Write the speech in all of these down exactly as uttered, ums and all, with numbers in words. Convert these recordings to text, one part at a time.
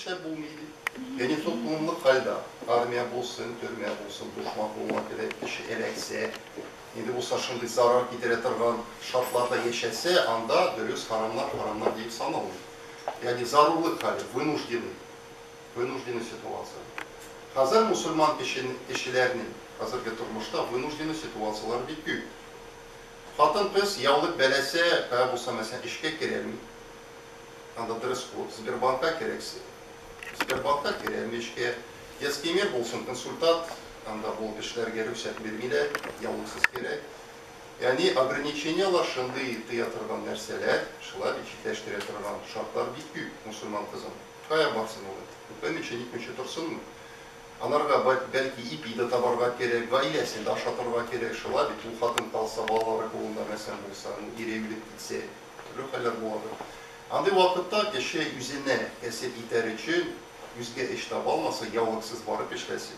işler bulmaydı. Yani toplumluk halde armiya bulsun, türmeye bulsun, düşman bulmak gerek, kişi elekse, şimdi bu saçında zarar gideretirgan şartlarda yaşetse anda dürüst haramlar haramlar deyip sanılır. Yani zarurluk hali, vynужденный, vynужденный situasyon. Hazır Müslüman kişilerinin hazırki turmuşta vynужденный situasyolar büyük. Hatın kız yavlık belese, kaya bulsa mesela işe girelim. Anda dürüst bu, Sberbank'a gerekse. Sberbank'a girelim işe. Детский мир bulsun konsultat, anda bu işler gerçek birmiyle yavlıksız gerek. Yani ограничениyalar şimdi tiyatırdan derseler, şılar içleştiretirgan şartlar büyük Müslüman kızın. Kaya baksın olur. Ben için ilk önce dursun mu? Anarga belki ipi de tabarga gerek, gailesini de aşatırga gerek şılar. Bu hatın kalsa, bağları kolunda mesela bulsa, iri evlilik gitse, türlü haller bulardı. Andi vakitte kişi yüzüne kesip iter için, yüzge iştah olmasa yavlıksız barıp işlesin.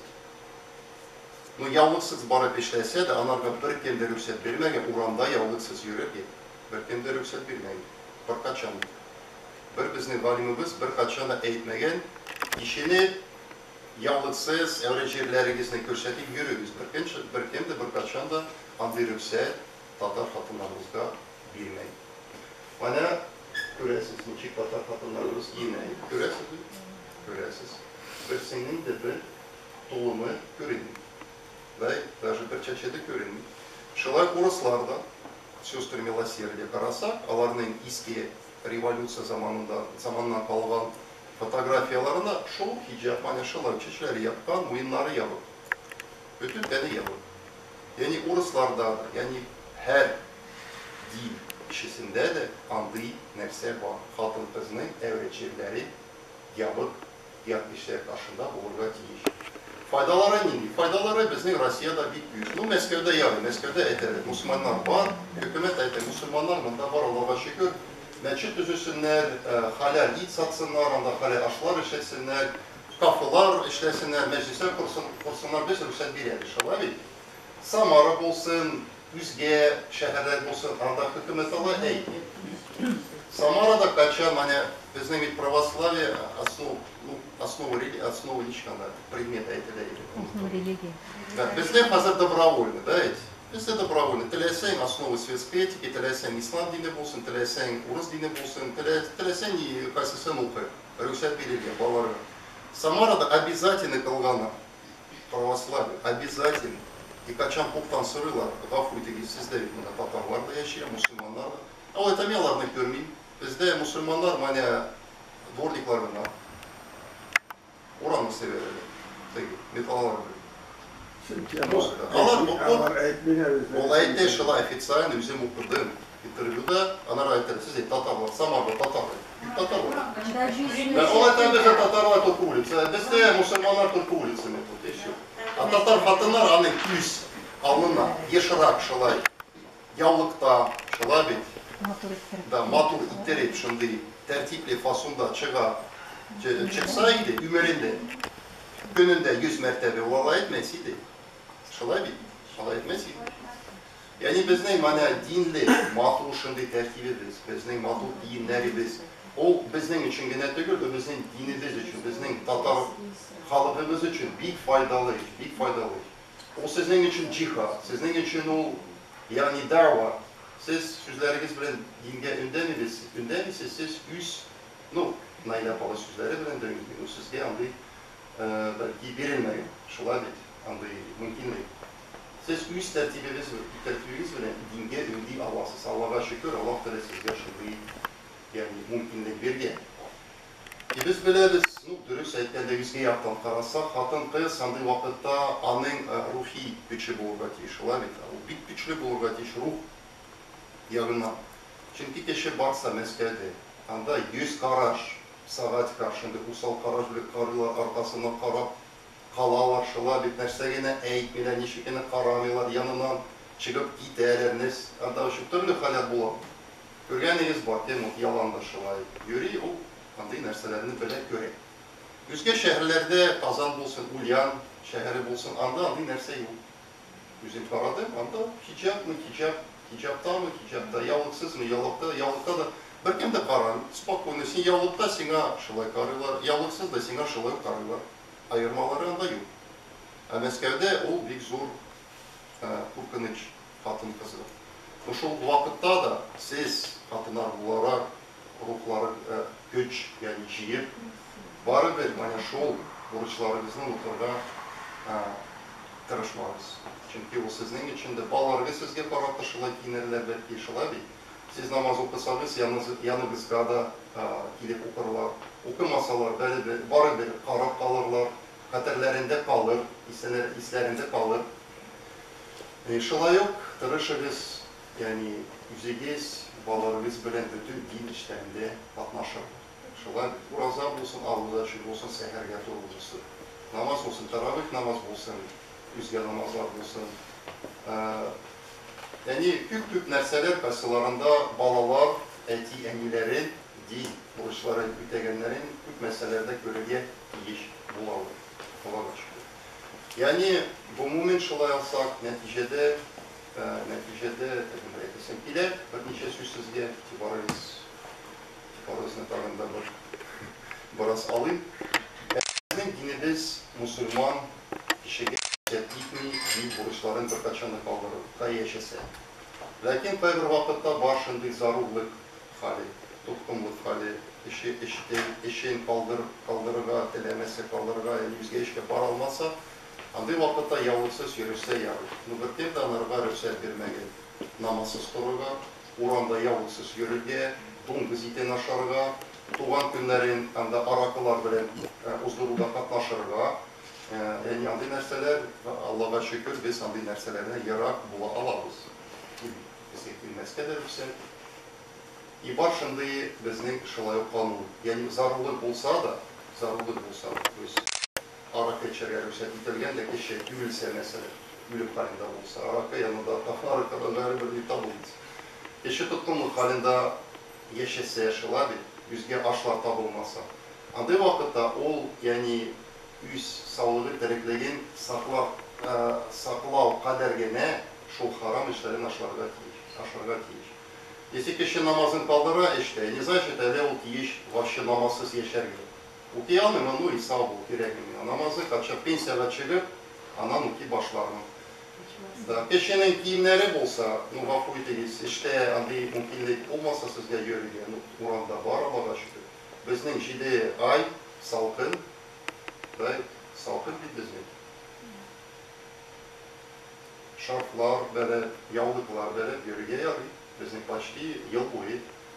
No yavlıksız barıp işlese de anarga bir kemde rükset bilmegen, uranda yavlıksız yürür ki, bir kemde rükset bilmegen, bir kaçan. Bir bizim valimimiz bir kaçana eğitmegen, işini yavlıksız öğrencilerinizni körsetip yürüyüz. Bir kemde bir kaçan da andi rükset, Tatar hatınlarımızda bilmeyin. Bana göresiz, niçik Tatar hatınlarımız giymeyin. Göresiz mi? Göresiz. Bir senin de bir doğumu görünün. Ve даже bir çeşidi görünün. Şılay Uruslarda, Söztür Milasir'de karasak, alarının eski revolüsiya zamanında, zamandan kalan fotoğrafyalarına şol hicap, yani şılay çeşitleri yapkan, oyunları yapıp, bütün beni yapıp. Yani Uruslarda, yani her dil işisinde de andığı nerse var. Hatın kızının öğrencileri yapıp, yapmışlar karşında olurga değil. Faydaları neydi? Faydaları bizim Rusya'da bitmiyor. No, Moskova'da yarı, Moskova'da eteri. Müslümanlar var, hükümet eteri. Müslümanlar da var Allah'a şükür. Meçit düzüsünler, halal it satsınlar, anda halal aşılar işletsinler, kafılar işletsinler, meclisler kursunlar, bir sürü sen bir yer inşallah. Samara olsun, Üzge şehirler olsun, anda hükümet Allah ey. Samara'da kaçan, hani bizim bir pravoslavi основу, ну, основу, основу ничего, предмета это değil. Основу религии. Да, bizde hazır добровольно, да, эти. Bizde добровольно. Tilesen основу светской этики, tilesen İslam dini bulsun, tilesen Urus dini bulsun, tilesen kaysesin oku. Rüşet belirli, bağları. Samara'da обязательно kılgana pravoslavi, обязательно. И kaçan poptan sırılar, gafuydu ki sizde bunda Tatarlar da yaşıyor, Müslümanlar da. Ama etemiyorlarını görmeyin. Bizde Müslümanlar hani dvordiklarına oranı severler. Metalar böyle. O ayette şöyle ofisyalde bizim okuduğum interviewda ana ayette siz Tatarlar, Samar'da Tatarlar. Tatarlar. Ben o ayette bize Tatarlar Türk ulici. Bizde Müslümanlar Türk ulici metod yaşıyor. A Tatar hatınlar anın üst alnına yaşarak şolay yavlıkta şolay bit. Da matur ittirip şimdi tertipli fasonda çığa çıksaydı ümerinde gününde yüz mertebe olay etmesiydi. Şolay bit. Şolay etmesiydi. Yani biz ne mana dinli matur şimdi tertibi biz, biz ne matur dinleri biz. O bizden için gene değil, bizim dinimiz için, bizim Tatar halkımız için büyük faydalı, büyük faydalı. O sizin için cihad, sizin için o yani dava. Siz sözleriniz bilen dinge önde mi biz? Önde mi siz? Siz üst, no, nayla palı sözleri bilen dönüyorsunuz. Sizge andı belki bilinmeyin, şolay bit, andı mümkünlük. Siz üst tertibiniz, tertibiniz bilen dinge öndi Allah'sız. Allah'a şükür, Allah da sizge şimdi yani mümkünlük vergen. E biz biliriz, no, dürüst aytganda yüzge yaptan karasak, hatın kız sandığı vakitte anın ruhi güçlü bulurga tiyiş, şolay bit. O bit güçlü bulurga tiyiş ruh yağına. Çünkü kişi baksa Moskova'da, anda yüz karaş, saat karşında usal karaş bile karılar arkasına karab, kalalar, şılar, bir nerse gene eğitmeler, nişi gene karamıyorlar, yanından çıkıp giderler, anda şu türlü haller bulan. Görgeniniz var, değil mi? Yalan da şılay yürüyor, o anda nerselerini böyle görek. Yüzge şehirlerde Kazan bulsun, Ulyan şehri bulsun, anda anda nerse yok. Yüzüm karadım, anda hicap mı hicap, hicapta mı hicapta, yavlıksız mı yavlıkta, yavlıkta da Bir kim de karan, spokойно, sen yavlukta sana şılay karılar, yavluksuz da sana şılay karılar. Ayırmaları anda yok. Moskov'da o büyük zor kurkınç katın kızı. Şu vakitte da siz katınlar bularak ruhları güç yani cihir barı bir bana şu borçlarınızın oturda tırışmağız. Çünkü o sizin içinde balarını sizge karakta şılay kinerler belki şılay değil. Siz namaz okusanız yanınızda da gidip okurlar. Okumasalar böyle bir barı bir karak kalırlar. Hatırlarında kalır, hislerinde kalır. E, şılay yok, tırışırız, yani yüzegez, balarımız bilen bütün din işlerinde katnaşır. Şılay, uraza olsun, ağlıda açık olsun, seher yatır olsun. Namaz olsun, taravih namaz olsun, yüzge namazlar olsun. E, yani büyük büyük nerseler kasılarında balalar, eti emilerin, din, borçları ütegenlerin büyük meselelerde görevye iş bulalım. Yani bu moment şılay alsak neticede e, neticede etesem bile bir nice süssüzge tibarız tibarız netarında bir biraz alayım. Bizim dinimiz Müslüman kişiye etnikni din borçların bir kaçanı kaldırır, kayı yaşasa. Lakin kay bir vakitte başında zarurluk hali, tutkumluk hali, eşi, eşi, eşeğin kaldır, kaldırıga, telemesi kaldırıga, yani yüzge işe para almazsa, andı vakitte yavruksuz yürüse yavru. Nübürtip de anarga rüsel vermege, namazsız duruga, uranda yavruksuz yürürge, dunguz iten aşarıga, tuğan günlerin anda arakılar bilen uzduruda katlaşırga, yani andı nerseler, Allah'a şükür biz andı nerselerine yarak bula alırız. Biz ekilmezke de rüsel. И başında bizning şılay kanun, yani zarurluk olsa da, zarurluk olsa da, то есть araka içeriye rüsel itilgen kişi gülse mesela, gülüm halinde olsa, araka yanında, arakadan gayrı bir itab olmaz. Kişi tutkunluk halinde yaşasa yaşalar, yüzge aşlar tabılmasa. Andı vakitte ol, yani yüz sağlığı tereklegen saklav, saklav kadergene şu haram işlerin aşlarga tiyiş, aşlarga tiyiş. Если кişi namazın kaldıra işte, не значит, öyle ol tiyiş, vaşı namazsız yaşar gibi. Okuyalım mı, ну и sağ ol, kirekim. Namazı kaçıp pensiyada çıkıp, anan uki başlarına. Da, kişinin giyimleri olsa, ну vafuydeyiz, işte andı mümkünlük olmasa sizge yürüye, ну uranda var Allah'a şükür. Bizning jide ay, salkın, ve salkın bir bizning. Şarflar böyle, yavlıklar böyle yürüye yarıyor. Bizim başki yıl boyu.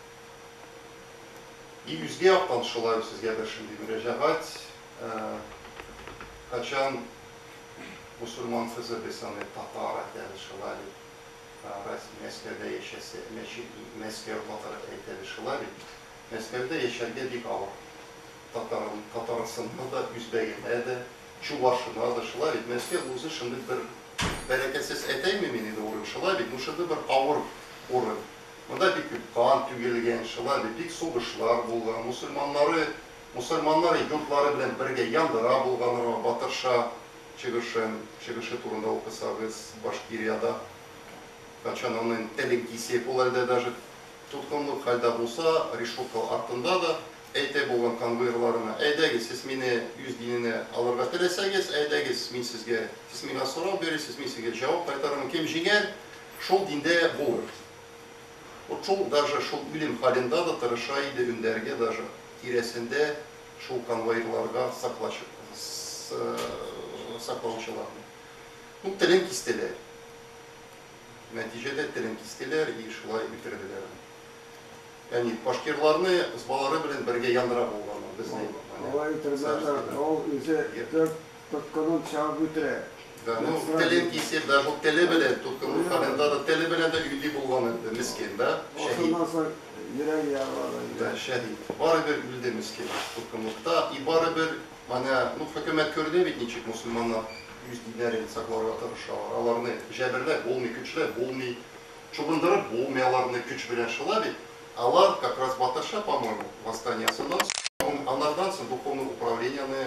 İyi yüzge yaptan şılay sizge bir şimdi müracaat. E, kaçan Müslüman kızı besanı Tatar eteli şılay. Meskev'de yaşası, Meskev Tatar eteli şılay. Meskev'de yaşarge dik ağır. Tatar'ın, Tatar'sında da Üzbeg'ine de, Çuvaş'ına da şılay. Meskev uzun şimdi bir bereketsiz etey mi meni doğru şılay. Bu şimdi bir ağır orun. Bunda bir küp kan tügelgen şılar, bir soğuşlar bulgan, Müslümanları, Müslümanları yurtları bilen birge yandıra bulganlara, Batırşa çıgışın, çıgışı turunda okusağız Başkiriyada. Kaçan onun telenkisi olayda даже tutkunluk halde bulsa, решетка артында da eyte bulgan konvoylarına, eydegi siz meni yüz dinine alırga teleseniz, eydegi min sizge, siz meni soru verirsiniz, min sizge cevap kaytarım, kim jigen, şol dinde bulur. O çok даже şu bilim halinde de tırışaydı ünderge даже tiresinde şu konvoylarga saklaşı, saklamışlarını. Bu telin kisteler. Neticede telin kisteler iyi şulay bitirdiler. Yani başkirlarını zbaları bilen birge yandıra bulganlar. Bizne. Olay bitirdiler. O ise tutkunun çağı bitire. Да, ну, телен кисе, даже вот теле беле, тут кому халenda da tele belen de üli bulganı miskin da şehit. Ondan sonra yürek yağları. Da şehit. Bari bir ülde miskin tutkunlukta. I bari bir, bana, ну, hükümet körde bit niçik Müslümanlar yüz dinlerin saklarga tırışalar. Alarını jebirler, olmay güçler, olmay çubundırıp, olmayalarını güç bilen şılar bit. Alar как раз Батырша, по-моему, восстаниясından onlardan sonra духовное управлениені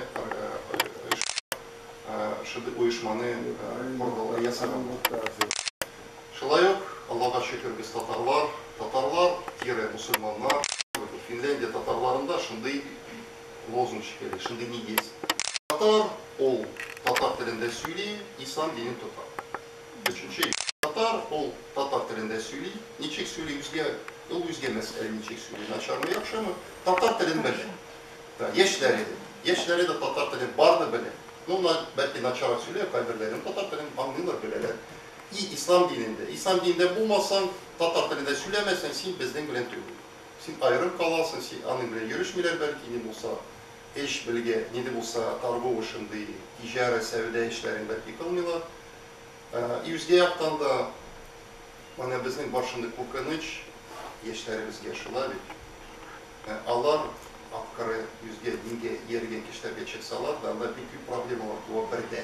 şimdi uyuşmanı orada yasagan. Şılay yok, Allah'a şükür biz Tatarlar, Tatarlar Ира мусульманlar, Finlandiya tatarlarında şimdi lozung şekeri, şimdi ne есть. Tatar, ol, Tatar dilinde söyleyip, İslam dinini tutar. Üçüncü, Tatar, ol, Tatar dilinde söyleyip, niçik söyleyip, yüzge, yol yüzge mesele niçik söyleyip, açar mı, yakşı mı? Tatar dilini bilir. Yeşleri, yeşleri de Tatar dilini bardı bilir. Onlar belki naçarak söylüyor, kaybırlarım, Tatar dilini anlıyorlar bileler. İslam dininde, İslam dininde bulmazsan, Tatar dilinde söylemezsen, sen bizden gülen tüyülür. Sen ayrım kalasın, sen anın bile yürüşmeler belki ne olsa, eş bilge, ne de olsa targo ışındı, ticari sevde işlerin belki kılmıyorlar. Ee, yüzge yaptan da, bana bizim başında kurkanıç, yeşlerimiz yaşıyorlar. Yani Allah, akkarı, yüzge, dinge, yergen kişilerge çıksalar da, da bir problem var, bu birde.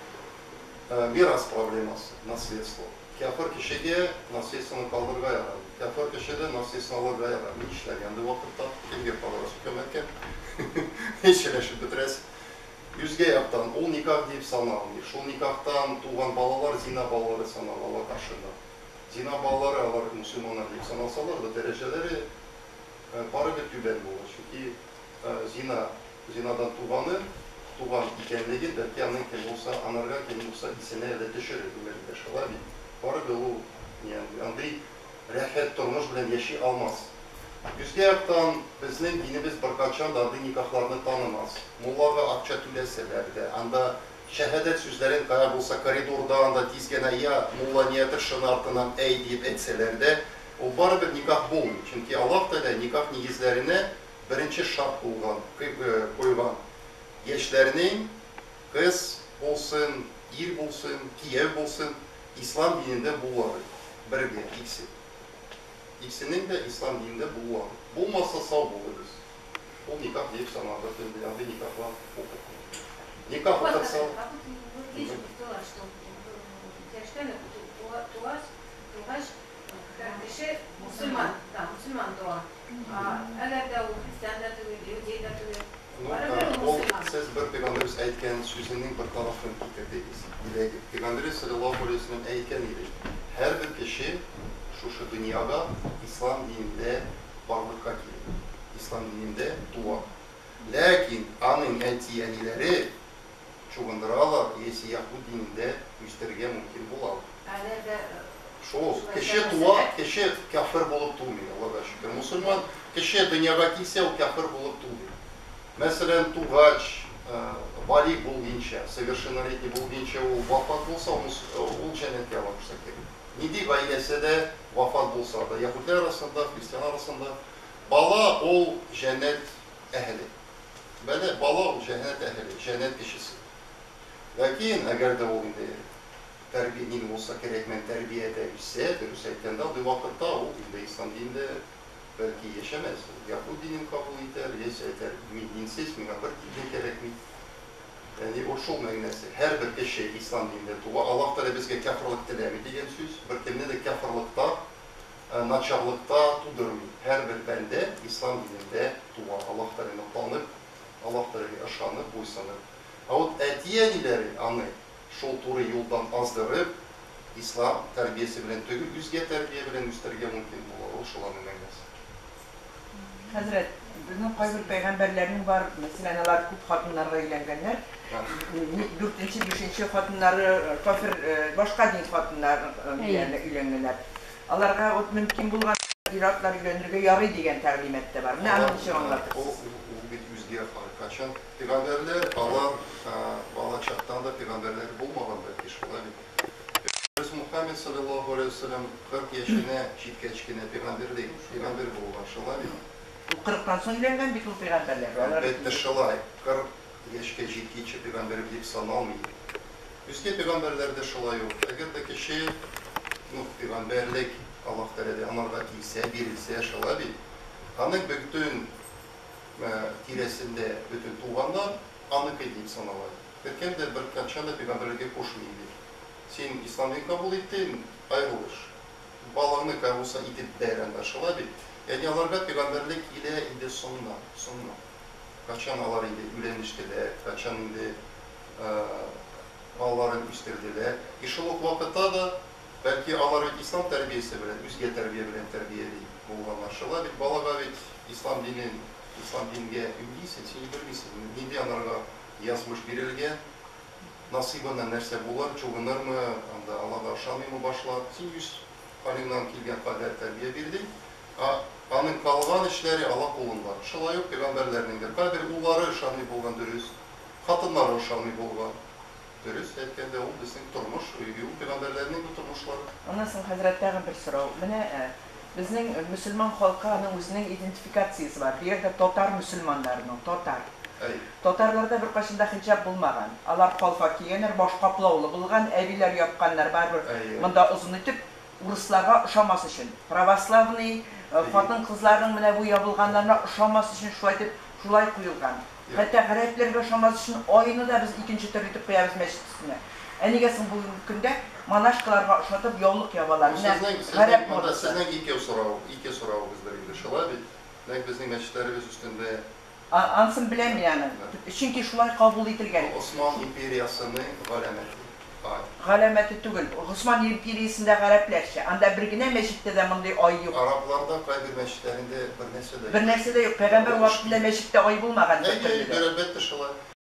Miras probleması, nasljedstvo. Kafir kişiye nasljedstvonu kaldırga yarar. Kafir kişide nasljedstvonu alırga yarar. Ne işler yandı vakitte, kim yapalım kömerken, hiç eleşir bitirez. Yüzge yaptan, o nikah deyip sanalmıyor. Şu nikahtan tuğan balalar zina balaları sanal Allah karşında. Zina balaları alar Müslümanlar deyip sanalsalar da dereceleri e, para bir tüben olur. Çünkü e, zina, zinadan tuğanı tuğan ikenliği belki anın kim olsa, anarga kim olsa isine evde düşürür. Böyle şalar bir para bir o, yani andı rehet turmuş bilen yeşi almaz. Yüzge yaptan bizim dinimiz birkaçan da adı nikahlarını tanımaz. Mulla ve akça tüleseler de, anda şehadet sözlerin kaya bulsa koridorda, anda dizgene ya mulla niyetir şunun ardından ey deyip etseler de, o bari bir nikah bulmuyor. Çünkü Allah da nikah nigizlerine birinci şart koyulan yeşlerinin kız olsun, ir olsun, kiyev olsun, İslam dininde bulunur. Birge, ikisi. İkisinin de İslam dininde bulunur. Bulmazsa sağ buluruz. O nikah deyip sana anlatayım, bir nikahla okudum. Nikah okursa... Kardeşi Müslüman, da Müslüman doğa. Eğer de o Hristiyan da tüyüyor, Yahudi da tüyüyor. O siz bir Peygamberimiz aytken sözünün bir tarafını getirdiyiz. Peygamberimiz sallallahu aleyhi ve sellem aytken idi. Her bir kişi şu şu dünyada İslam dininde varlıkka gelir. İslam dininde dua. Lakin anın etiyenileri çoğundıralar, yesi Yahudi dininde gösterge mümkün bulalım. Şu, kişi dua, kişi kafir bulup durmuyor Allah'a şükür. Müslüman kişi dünyada gitse o kafir bulup durmuyor. Mesela tuğaç, vali bulgunca, совершеннолетний bulgunca o vafat olsa o cennete almışsa gerek. Nidi ailesi de vafat olsa da Yahudiler arasında, Hristiyan arasında bala ol cennet ehli. Böyle bala ol cennet ehli, cennet kişisi. Lakin eğer de o indi terbiye olsa gerekmen terbiye edilse, dürüst etken de o vakitte o indi İslam dininde belki yaşamaz. Yahudinin kabul eder, yeter, dinsiz mi, haber din gerek mi? Yani o şu megnesi, her bir kişi İslam dininde dua, Allah da bizge kafirlik dilemi diyen söz, bir kimde de kafirlikta, naçarlıkta tudurmuyor. Her bir bende İslam dininde dua, Allah tarafını tanıp, Allah tarafını aşanıp, uysanıp. Ama etiyenileri anı, şu turu yoldan azdırıp, İslam terbiyesi bilen tügül, yüzge terbiye bilen üsterge mümkün olur, o şulanın megnesi. Hazret, bizim kayıp peygamberlerinin var, mesela neler kup kadınlarla ilgilenenler, dörtüncü, beşinci kadınları, kafir, başka din kadınlarla ilgilenenler. Allah'a o mümkün bulgan iratlar ilgilenirge yarı diyen terlimette var. Ne anlaşır anlatırsınız? O bir yüzge kaçan peygamberler, Allah, Allah çaktan da peygamberleri bulmadan belki şöyle. Muhammed sallallahu aleyhi ve sellem kırk yaşına, çiftkeçkine peygamber değil, peygamber bulgan şöyle. kırktan sonra ilerleyen bütün peygamberler var. Elbette şalay, kırk yaşka ciddiçi peygamberi bilip sanalmıyor. Yüzge peygamberlerde şalay yok. Eğer de kişi peygamberlik Allah Teala'da anarga ise, birilse şalay değil. Anık bütün tiresinde bütün tuğanlar anık edeyim sanalay. Erken de bir kaçan da peygamberliğe koşmayabilir. Sen İslam'ı kabul ettin, ayrılır. Bağlarını kaybolsa itip değerler şalay değil. Yani alarga peygamberlik ile indi sonuna, sonuna. Kaçan alar indi, üleniştiler, kaçan indi, e, ağların üstirdiler. İşoluk vakitte da belki alар bit İslam terbiyesi bilen, üzge terbiye bilen terbiyeli bulganlar şola bit balaga bit İslam dinin, İslam dinine ümgiysen, sen bilmiysen, nindi anarga yazmış birilge, nasibından nerse bular, çoğunlar mı, anda Allah'a aşamay mı başlar, sen yüz halinden kilgen kader terbiye bildin, anın kalgan işleri Allah kolunda. Şola yok peygamberlerinin de, kader uları aşamay bulgan dürüst, katınları aşamay bulgan dürüst, etkende o bizim turmuş, uyuyor peygamberlerinin bu turmuşları. Ondan sonra Hazretleri'nin bir soru. Mene bizning Müslüman halkının özünün identifikasyası var. Bir yerde Tatar Müslümanlarının, Tatar. Tatarlarda bir qaşında hicab bulmagan. Alar qalfa kiygenler, baş qaplavlı bulgan, eviler yapqanlar baribir. Mında uzun etip Ruslarga uşamas için. Pravoslavny xатын qızlarning mene bu yapılganlarına uşamas için şulay deb şulay qo'yilgan. Hatta Gariplerge uşamas için oyunu da biz ikinci tür etip qo'yamiz mescid üstüne. Enigesin bu günde manaşkalarga uşatып yolluq yabalar. Sizden iki soru, iki soru bizler şola bit. Bizning mescidlerimiz üstünde Ansın bilem yani. Çünkü şulay kabul etilgen. Osmanlı İmperiyası'nın galameti. Galameti tügül. Osmanlı İmperiyası'nda Gariplerçe. Anda birgine meşitte de bunday ay yok. Araplarda kaydır meşitlerinde bir nesle de yok. Bir nesle de yok. Peygamber vaktinde meşitte ay bulmagan. Ne gibi bir elbette şola.